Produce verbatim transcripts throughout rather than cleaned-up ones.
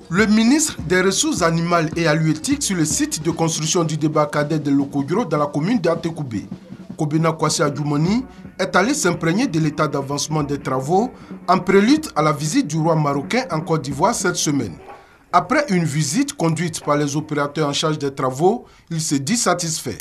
Le ministre des Ressources animales et halieutiques sur le site de construction du débarcadère de Lokogro dans la commune d'Atekoubé. Kobena Kwasi Adjoumani est allé s'imprégner de l'état d'avancement des travaux en prélude à la visite du roi marocain en Côte d'Ivoire cette semaine. Après une visite conduite par les opérateurs en charge des travaux, il se dit satisfait.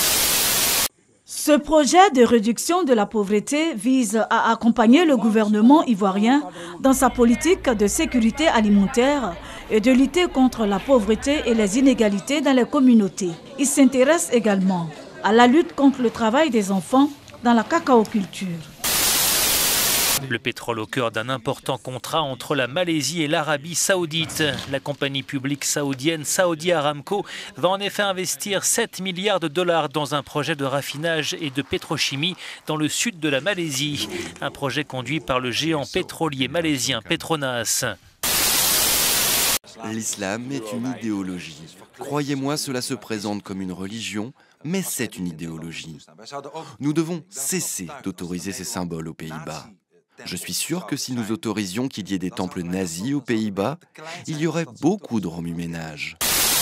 Ce projet de réduction de la pauvreté vise à accompagner le gouvernement ivoirien dans sa politique de sécurité alimentaire et de lutter contre la pauvreté et les inégalités dans les communautés. Il s'intéresse également à la lutte contre le travail des enfants dans la cacaoculture. Le pétrole au cœur d'un important contrat entre la Malaisie et l'Arabie Saoudite. La compagnie publique saoudienne Saudi Aramco va en effet investir sept milliards de dollars dans un projet de raffinage et de pétrochimie dans le sud de la Malaisie. Un projet conduit par le géant pétrolier malaisien Petronas. L'islam est une idéologie. Croyez-moi, cela se présente comme une religion, mais c'est une idéologie. Nous devons cesser d'autoriser ces symboles aux Pays-Bas. Je suis sûr que si nous autorisions qu'il y ait des temples nazis aux Pays-Bas, il y aurait beaucoup de remue-ménage.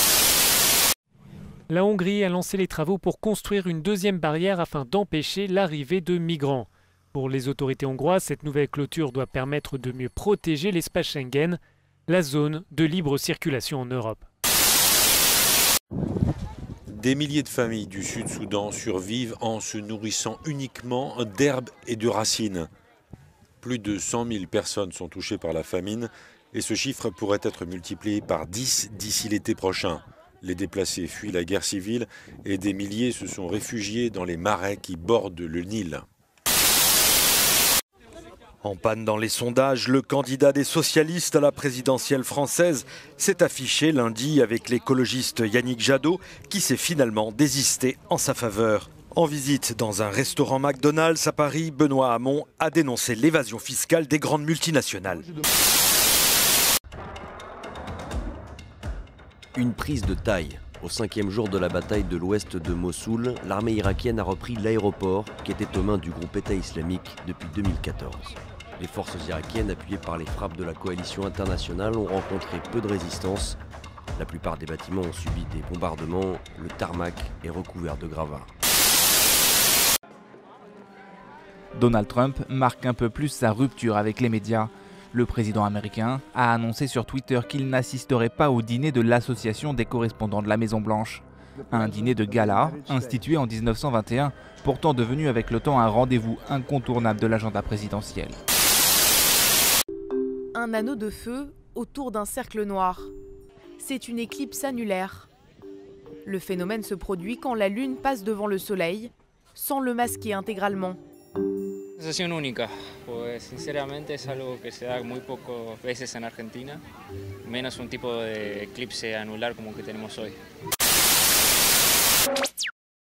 La Hongrie a lancé les travaux pour construire une deuxième barrière afin d'empêcher l'arrivée de migrants. Pour les autorités hongroises, cette nouvelle clôture doit permettre de mieux protéger l'espace Schengen, la zone de libre circulation en Europe. Des milliers de familles du Sud-Soudan survivent en se nourrissant uniquement d'herbes et de racines. Plus de cent mille personnes sont touchées par la famine et ce chiffre pourrait être multiplié par dix d'ici l'été prochain. Les déplacés fuient la guerre civile et des milliers se sont réfugiés dans les marais qui bordent le Nil. En panne dans les sondages, le candidat des socialistes à la présidentielle française s'est affiché lundi avec l'écologiste Yannick Jadot qui s'est finalement désisté en sa faveur. En visite dans un restaurant McDonald's à Paris, Benoît Hamon a dénoncé l'évasion fiscale des grandes multinationales. Une prise de taille. Au cinquième jour de la bataille de l'ouest de Mossoul, l'armée irakienne a repris l'aéroport qui était aux mains du groupe État islamique depuis deux mille quatorze. Les forces irakiennes, appuyées par les frappes de la coalition internationale, ont rencontré peu de résistance. La plupart des bâtiments ont subi des bombardements, le tarmac est recouvert de gravats. Donald Trump marque un peu plus sa rupture avec les médias. Le président américain a annoncé sur Twitter qu'il n'assisterait pas au dîner de l'association des correspondants de la Maison-Blanche. Un dîner de gala, institué en mille neuf cent vingt et un, pourtant devenu avec le temps un rendez-vous incontournable de l'agenda présidentiel. Un anneau de feu autour d'un cercle noir. C'est une éclipse annulaire. Le phénomène se produit quand la Lune passe devant le Soleil, sans le masquer intégralement. Sensación única, pues sinceramente es algo que se da muy pocas veces en Argentina, menos un tipo de eclipse anular como el que tenemos hoy.